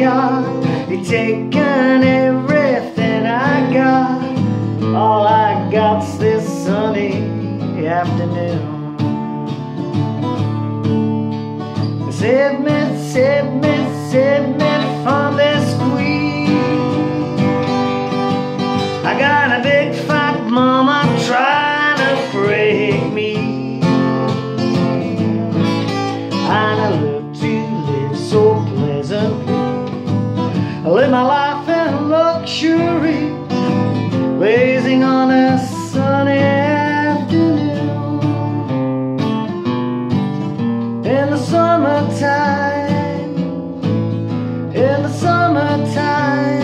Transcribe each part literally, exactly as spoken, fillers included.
yacht. You've taken everything I got. All I got's this sunny afternoon. Save me, save me, save me from this squeeze. I got a big fat mama trying to break me, and I love to live so pleasantly. I live my life in luxury, blazing on a sunny afternoon. In the summertime, in the summertime,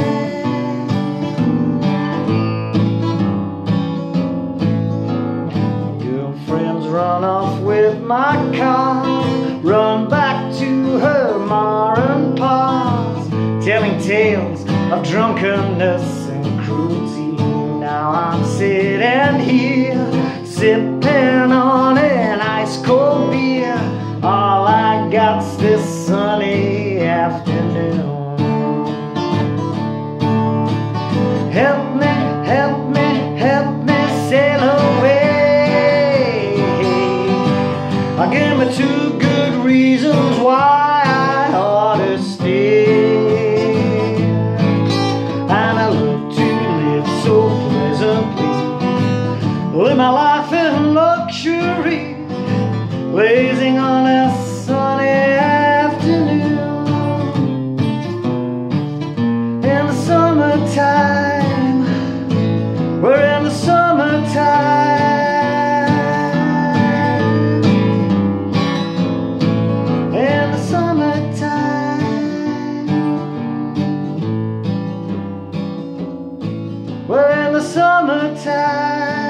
girlfriends run off with my car, run back to her ma and pa's, telling tales of drunkenness and cruelty. Now I'm sitting here, sipping on an ice cold beer. All I got's this sunny afternoon. Help me, help me, help me sail away. I'll give me two good reasons why I ought to stay. And I love to live so pleasantly, live my life in luxury, blazing on a sunny afternoon. In the summertime, we're in the summertime. In the summertime, we're in the summertime.